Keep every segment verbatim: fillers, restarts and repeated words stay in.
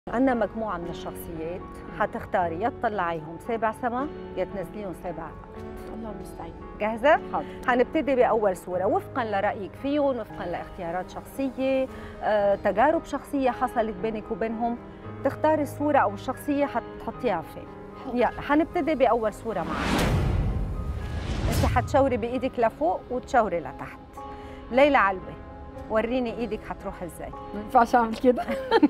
عندنا مجموعة من الشخصيات حتختاري يا تطلعيهم سابع سما يا تنزليهم سابع أرض. الله المستعان. جاهزة؟ حاضر. حنبتدي بأول صورة وفقاً لرأيك فيهم، وفقاً لاختيارات شخصية، أه، تجارب شخصية حصلت بينك وبينهم، تختاري الصورة أو الشخصية حتحطيها فين. يلا حنبتدي بأول صورة معك. أنت حتشاوري بإيدك لفوق وتشاوري لتحت. ليلى علبة، وريني إيدك حتروح إزاي؟ ما ينفعش أعمل كده.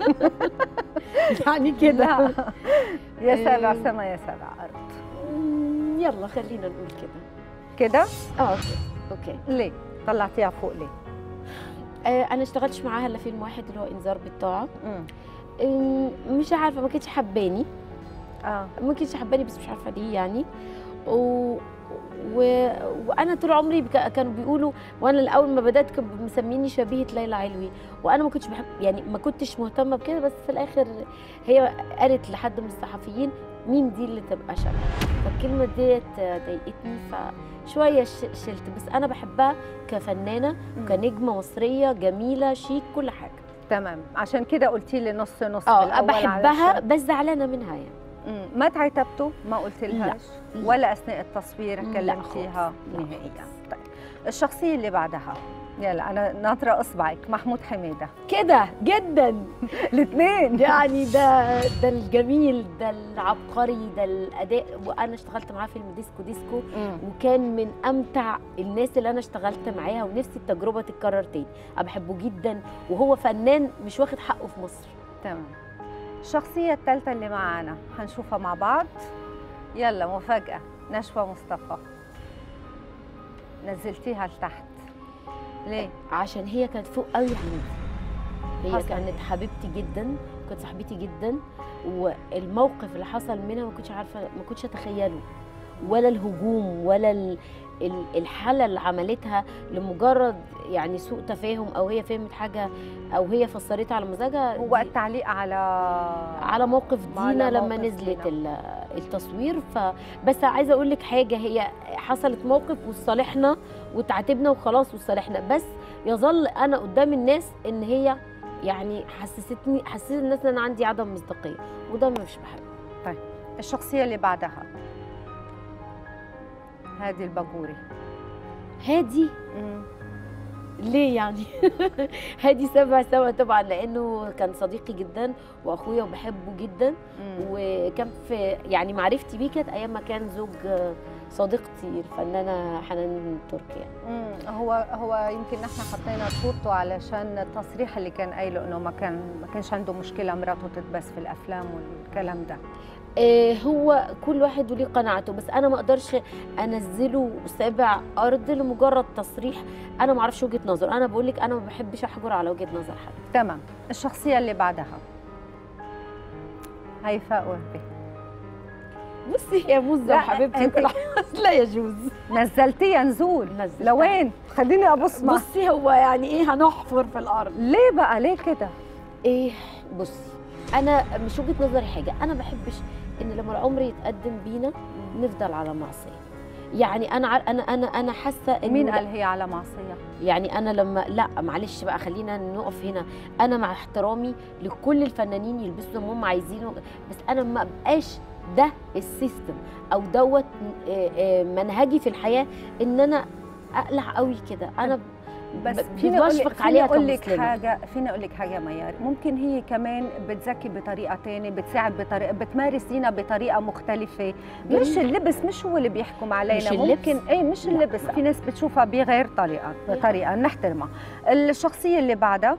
يعني كده. يا سابع سما يا سابع أرض. يلا خلينا نقول كده. كده؟ اه اوكي اوكي. ليه؟ طلعتيها فوق ليه؟ آه انا اشتغلتش معاها الا فيلم واحد اللي هو انذار بالطاعه. امم مش عارفه، ما كانتش حباني. اه ما كانتش حباني بس مش عارفه ليه يعني. و... و... وانا طول عمري بك... كانوا بيقولوا، وانا الاول ما بدات كانوا مسميني شبيهه ليلى علوي، وانا ما كنتش بحب يعني ما كنتش مهتمه بكده، بس في الاخر هي قالت لحد من الصحفيين مين دي اللي تبقى شبه، فالكلمه ديت ضايقتني فشويه شلت، بس انا بحبها كفنانه وكنجمه مصريه جميله شيك كل حاجه. تمام، عشان كده قلتي لي نص نص اه بحبها بس زعلانه منها يعني. مم. ما تعاتبتوا؟ ما قلت لهاش؟ ولا اثناء التصوير كلمتيها نهائيا؟ طيب الشخصيه اللي بعدها، يلا انا ناطره اصبعك. محمود حميده. كده جدا. الاثنين يعني ده ده الجميل، ده العبقري، ده الاداء، وانا اشتغلت معاه فيلم ديسكو ديسكو مم. وكان من امتع الناس اللي انا اشتغلت معاها، ونفسي التجربه تتكرر تاني. انا بحبه جدا وهو فنان مش واخد حقه في مصر. تمام. الشخصيه الثالثه اللي معانا هنشوفها مع بعض. يلا مفاجاه، نشوى مصطفى. نزلتيها لتحت ليه؟ عشان هي كانت فوق قوي عندي. هي حصل. كانت حبيبتي جدا، كانت صاحبتي جدا، والموقف اللي حصل منها ما كنتش عارفه، ما كنتش اتخيله، ولا الهجوم ولا ال الحاله اللي عملتها لمجرد يعني سوء تفاهم، او هي فهمت حاجه او هي فسرتها على مزاجها. هو التعليق على على موقف دينا لما نزلت التصوير. فبس عايزه اقول لك حاجه، هي حصلت موقف وصالحنا وتعاتبنا وخلاص وصالحنا، بس يظل انا قدام الناس ان هي يعني حسستني حسست الناس ان انا عندي عدم مصداقيه، وده مش بحبه. طيب الشخصيه اللي بعدها هادي الباجوري. هادي؟ مم. ليه يعني؟ هادي سبع سوا طبعا، لانه كان صديقي جدا واخويا وبحبه جدا. مم. وكان في يعني معرفتي بيه كانت ايام ما كان زوج صديقتي الفنانه حنان تركي يعني. هو هو يمكن نحن حطينا صورته علشان التصريح اللي كان قايله انه ما كان ما كانش عنده مشكله مراته تتبس في الافلام والكلام ده. إيه، هو كل واحد وليه قناعته، بس انا ما اقدرش انزله سابع ارض لمجرد تصريح. انا ما اعرفش وجهه نظر، انا بقول لك انا ما بحبش احجر على وجهه نظر حد. تمام. الشخصيه اللي بعدها هيفاء وهبي. بصي يا موزه حبيبتي، لا يجوز. نزلتيها نزول. نزلتها. لوين؟ خليني ابص معك. بصي هو يعني ايه، هنحفر في الارض. ليه بقى؟ ليه كده؟ ايه بصي، انا مش وجهه نظري حاجه، انا ما بحبش ان لما العمر يتقدم بينا نفضل على معصيه. يعني انا انا انا انا حاسه ان مين قال هي على معصيه؟ يعني انا لما لا معلش بقى خلينا نقف هنا. انا مع احترامي لكل الفنانين يلبسوا زي ما هم عايزين، بس انا ما بقاش ده السيستم او دوت منهجي في الحياه ان انا اقلع قوي كده. انا بس فيني بشفق عليها اقول لك حاجه، فيني اقول لك حاجه ميار، ممكن هي كمان بتزكي بطريقه ثانيه، بتساعد بطريقه، بتمارس دينا بطريقه مختلفه. جميل. مش اللبس مش هو اللي بيحكم علينا. مش ممكن ايه مش لا اللبس لا. في ناس بتشوفها بغير طريقه بطريقه نحترمها. الشخصيه اللي بعدها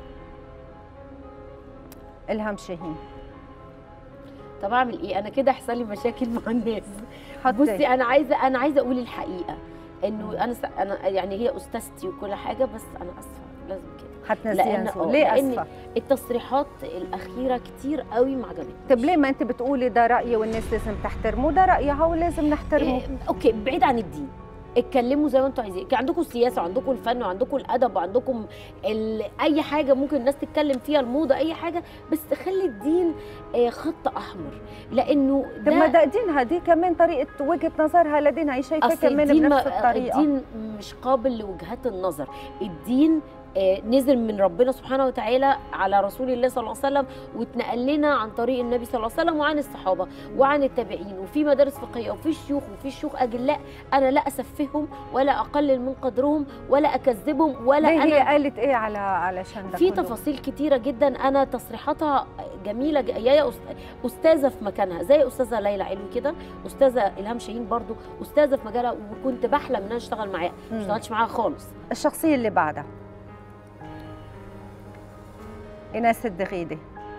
إلهام شاهين. طب اعمل ايه؟ انا كده هيحصل لي مشاكل مع الناس. بصي انا عايزه انا عايزه اقول الحقيقه، انه انا س... انا يعني هي استاذتي وكل حاجه، بس انا اسفه لازم كده. هتنزليها ليه اسفه؟ التصريحات الاخيره كتير قوي ما عجبتنيش. طب ليه ما انت بتقولي ده رايي والناس لازم تحترمه؟ ده رايها ولازم نحترمه. إيه اوكي، بعيد عن الدين، اتكلموا زي ما انتوا عايزين. عندكم السياسه وعندكم الفن وعندكم الادب وعندكم اي حاجه ممكن الناس تتكلم فيها، الموضه، اي حاجه، بس خلي الدين خط احمر، لانه ده طب ما ده دينها، دي كمان طريقه وجهه نظرها لدينها، هي شايفاه كمان بنفس الطريقه. الدين مش قابل لوجهات النظر. الدين آه، نزل من ربنا سبحانه وتعالى على رسول الله صلى الله عليه وسلم، واتنقل لنا عن طريق النبي صلى الله عليه وسلم وعن الصحابه وعن التابعين، وفي مدارس فقهيه وفي شيوخ وفي شيوخ اجلاء، انا لا اسفههم ولا اقلل من قدرهم ولا اكذبهم ولا ليه انا هي قالت ايه على علشان ده في كله؟ تفاصيل كتيره جدا. انا تصريحاتها جميله ج- يا أست- استاذه في مكانها، زي استاذه ليلى علوي كده، استاذه الهام شاهين برضو استاذه في مجالها، وكنت بحلم ان انا اشتغل معاها، ما مم. اشتغلتش معاها خالص. الشخصيه اللي بعدها ايناس الدغيدي.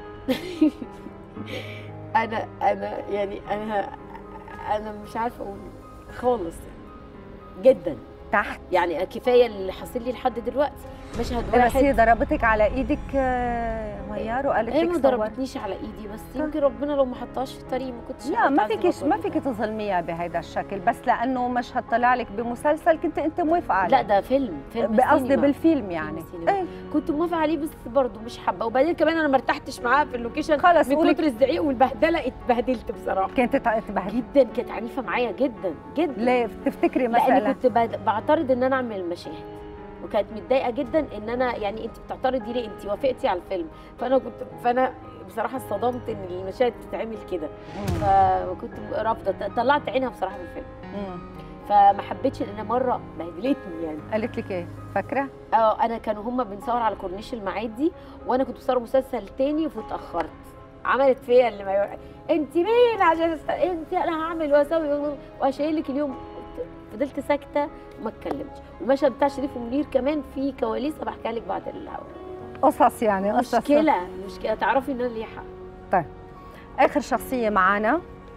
انا انا يعني انا انا مش عارفه اقول خالص جدا، تحت يعني كفايه اللي حاصل لي لحد دلوقتي. مشهد بس هي واحد ضربتك على ايدك آه، ميار وقالت هي لك ما صور. ضربتنيش على ايدي، بس يمكن ربنا لو ما حطهاش في طريقي ما كنتش لا ما هتعذب فيكش ما أكتر. فيك تظلميها بهذا الشكل، بس لانه مشهد طلع لك بمسلسل كنت انت موافقه عليه. لا ده فيلم فيلم قصدي سينما. بالفيلم يعني. فيلم سينما. ايه كنت موافقه عليه بس برضه مش حابه، وبعدين كمان انا ما ارتحتش معاها في اللوكيشن خلص من قولي كتر الزعيق والبهدله، اتبهدلت بصراحه كنت تبهدل. جدا، كانت عنيفه معايا جدا جدا. ليه تفتكري لاني مثلا؟ كنت بعد- بعترض ان انا اعمل مشاهد، وكانت متضايقه جدا ان انا يعني انت بتعترضي ليه، انت وافقتي على الفيلم. فانا كنت فانا بصراحه اصطدمت ان المشاهد تتعمل كده، فكنت رافضه، طلعت عينها بصراحه في الفيلم. مم. فما حبيتش ان مره بهدلتني يعني. قالت لك ايه فاكره؟ اه انا كانوا هم بنصور على كورنيش المعادي، وانا كنت بصور مسلسل تاني واتاخرت، عملت فيا اللي ما يوقع. انت مين عشان است... انت انا هعمل واسوي واشيل لك اليوم. فضلت ساكته وما اتكلمتش. ومشهد بتاع شريف ومنير كمان في كواليس بحكيها لك بعد الهوا. قصص يعني قصص. مشكله مشكله تعرفي ان انا ليا حق. طيب اخر شخصيه معانا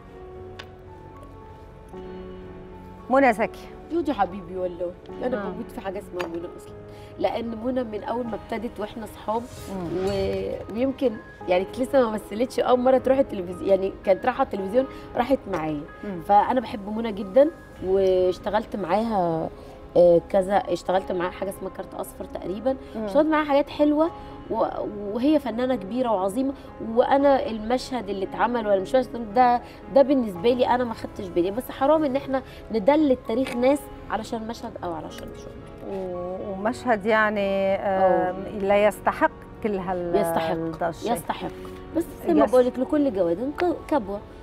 منى زكي. جودي حبيبي والله انا آه. موجود في حاجه اسمها منى اصلا، لان منى من اول ما ابتدت واحنا اصحاب و... ويمكن يعني كانت لسه ما مثلتش اول مره تروح التلفزيون، يعني كانت رايحه التلفزيون راحت معايا. فانا بحب منى جدا، واشتغلت معاها آه، كذا، اشتغلت معاها حاجه اسمها كارت اصفر تقريبا، اشتغلت معاها حاجات حلوه، و- وهي فنانه كبيره وعظيمه. وانا المشهد اللي اتعمل ولا مش مشهد ده ده بالنسبه لي انا ما خدتش بالي، بس حرام ان احنا ندلل تاريخ ناس علشان مشهد او علشان شغل. و- ومشهد يعني آم، لا يستحق كل هال يستحق الضجة. يستحق، بس زي ما يس. بقول لك لكل جواد ك- كبوه.